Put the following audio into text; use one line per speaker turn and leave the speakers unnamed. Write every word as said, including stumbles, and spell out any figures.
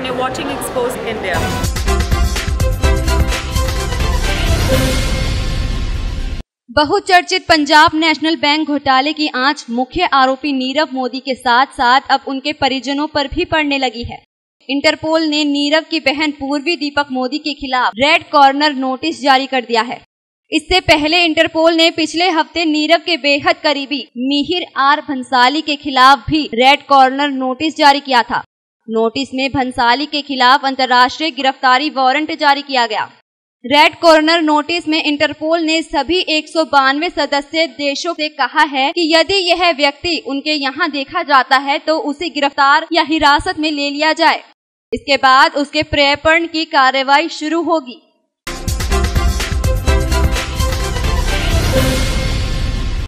and you're watching Exposed India.
बहुचर्चित Punjab national bank घोटाले की आंच मुख्य आरोपी नीरव मोदी के साथ साथ अब उनके परिजनों पर भी पड़ने लगी है। इंटरपोल ने नीरव की बहन पूर्वी दीपक मोदी के खिलाफ रेड कॉर्नर नोटिस जारी कर दिया है। इससे पहले इंटरपोल ने पिछले हफ्ते नीरव के बेहद करीबी मिहिर आर भंसाली के खिलाफ भी रेड कॉर्नर नोटिस जारी किया था। नोटिस में भंसाली के खिलाफ अंतर्राष्ट्रीय गिरफ्तारी वारंट जारी किया गया। रेड कॉर्नर नोटिस में इंटरपोल ने सभी एक सौ बानवे सदस्य देशों से कहा है कि यदि यह व्यक्ति उनके यहाँ देखा जाता है तो उसे गिरफ्तार या हिरासत में ले लिया जाए। इसके बाद उसके प्रत्यर्पण की कार्रवाई शुरू होगी।